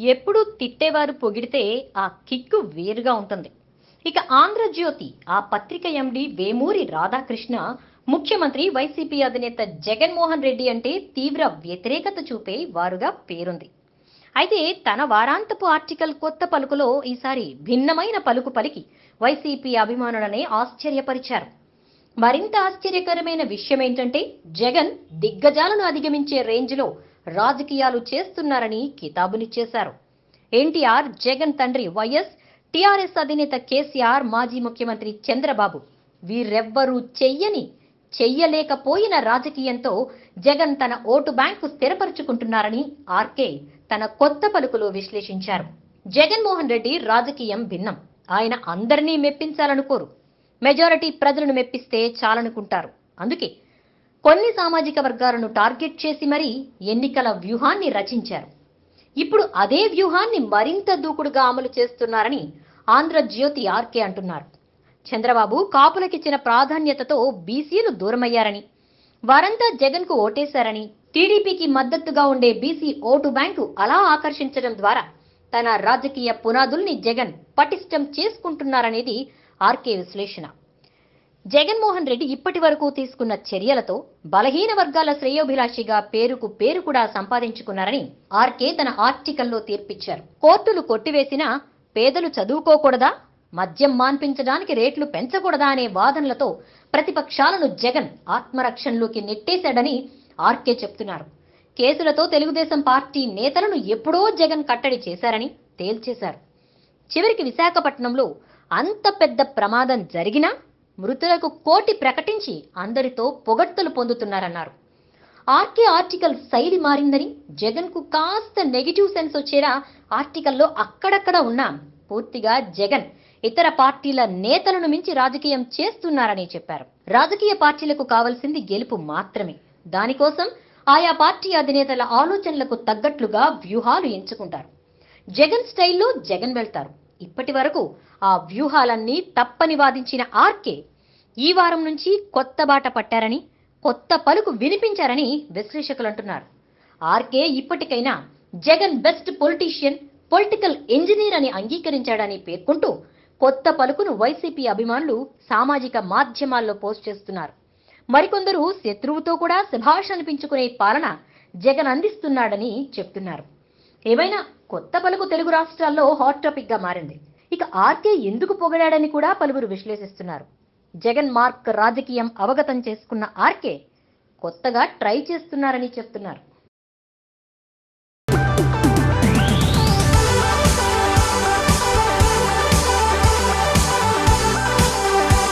ఎప్పుడు తిట్టేవారు పొగిడితే ఆ కిక్కు వేరుగా ఉంటుంది. ఇక ఆంధ్రజ్యోతి ఆ పత్రిక ఎండి వేమూరి రాధాకృష్ణ ముఖ్యమంత్రి వైసీపీ అధినేత జగన్మోహన్ రెడ్డి అంటే తీవ్ర వ్యతిరేకత చూపే వారుగా పేరుంది. అయితే తన వారాంతపు ఆర్టికల్ కొత్త పలుకులో ఈసారి భిన్నమైన పలుకు పలికి వైసీపీ అభిమానులనే ఆశ్చర్యపరిచారు. మరింత ఆశ్చర్యకరమైన విషయం ఏంటంటే జగన్ దిగ్గజాలను అధిగమించే రేంజ్లో రాజకీయాలు చేస్తున్నారని కితాబునిచ్చేశారు. ఎన్టీఆర్, జగన్ తండ్రి వైఎస్, టీఆర్ఎస్ అధినేత కేసీఆర్, మాజీ ముఖ్యమంత్రి చంద్రబాబు వీరెవ్వరూ చెయ్యలేకపోయిన రాజకీయంతో జగన్ తన ఓటు బ్యాంకు స్థిరపరుచుకుంటున్నారని ఆర్కే తన కొత్త పలుకులో విశ్లేషించారు. జగన్మోహన్ రెడ్డి రాజకీయం భిన్నం. ఆయన అందరినీ మెప్పించాలనుకోరు. మెజారిటీ ప్రజలను మెప్పిస్తే చాలనుకుంటారు. అందుకే కొన్ని సామాజిక వర్గాలను టార్గెట్ చేసి మరీ ఎన్నికల వ్యూహాన్ని రచించారు. ఇప్పుడు అదే వ్యూహాన్ని మరింత దూకుడుగా అమలు చేస్తున్నారని ఆంధ్రజ్యోతి ఆర్కే అంటున్నారు. చంద్రబాబు కాపులకిచ్చిన ప్రాధాన్యతతో బీసీలు దూరమయ్యారని, వారంతా జగన్ కు ఓటేశారని, టీడీపీకి మద్దతుగా ఉండే బీసీ ఓటు బ్యాంకు అలా ఆకర్షించడం ద్వారా తన రాజకీయ పునాదుల్ని జగన్ పటిష్టం చేసుకుంటున్నారనేది ఆర్కే విశ్లేషణ. జగన్మోహన్ రెడ్డి ఇప్పటి వరకు తీసుకున్న చర్యలతో బలహీన వర్గాల శ్రేయోభిలాషిగా పేరుకు పేరు కూడా సంపాదించుకున్నారని ఆర్కే తన ఆర్టికల్లో తీర్పిచ్చారు. కోర్టులు కొట్టివేసినా పేదలు చదువుకోకూడదా, మద్యం మాన్పించడానికి రేట్లు పెంచకూడదా అనే వాదనలతో ప్రతిపక్షాలను జగన్ ఆత్మరక్షణలోకి నెట్టేశాడని ఆర్కే చెప్తున్నారు. కేసులతో తెలుగుదేశం పార్టీ నేతలను ఎప్పుడో జగన్ కట్టడి చేశారని తేల్చేశారు. చివరికి విశాఖపట్నంలో అంత పెద్ద ప్రమాదం జరిగినా మృతులకు కోటి ప్రకటించి అందరితో పొగడ్తలు పొందుతున్నారన్నారు. ఆర్కే ఆర్టికల్ శైలి మారిందని, జగన్ కు కాస్త నెగిటివ్ సెన్స్ వచ్చేలా ఆర్టికల్లో అక్కడక్కడ ఉన్నా పూర్తిగా జగన్ ఇతర పార్టీల నేతలను మించి రాజకీయం చేస్తున్నారని చెప్పారు. రాజకీయ పార్టీలకు కావాల్సింది గెలుపు మాత్రమే. దానికోసం ఆయా పార్టీ అధినేతల ఆలోచనలకు తగ్గట్లుగా వ్యూహాలు ఎంచుకుంటారు. జగన్ స్టైల్లో జగన్ వెళ్తారు. ఇప్పటి వరకు ఆ వ్యూహాలన్నీ తప్పని వాదించిన ఆర్కే ఈ వారం నుంచి కొత్త బాట పట్టారని, కొత్త పలుకు వినిపించారని విశ్లేషకులు అంటున్నారు. ఆర్కే ఇప్పటికైనా Jagan best politician, political engineer అని అంగీకరించాడని పేర్కొంటూ కొత్త పలుకును వైసీపీ అభిమానులు సామాజిక మాధ్యమాల్లో పోస్ట్ చేస్తున్నారు. మరికొందరు శత్రువుతో కూడా శభాష్ అనిపించుకునే పాలన జగన్ అందిస్తున్నాడని చెప్తున్నారు. ఏమైనా కొత్త పలుకు తెలుగు రాష్ట్రాల్లో హాట్ టాపిక్ గా మారింది. ఇక ఆర్కే ఎందుకు పొగడాడని కూడా పలువురు విశ్లేషిస్తున్నారు. జగన్ మార్క్ రాజకీయం అవగతం చేసుకున్న ఆర్కే కొత్తగా ట్రై చేస్తున్నారని చెప్తున్నారు.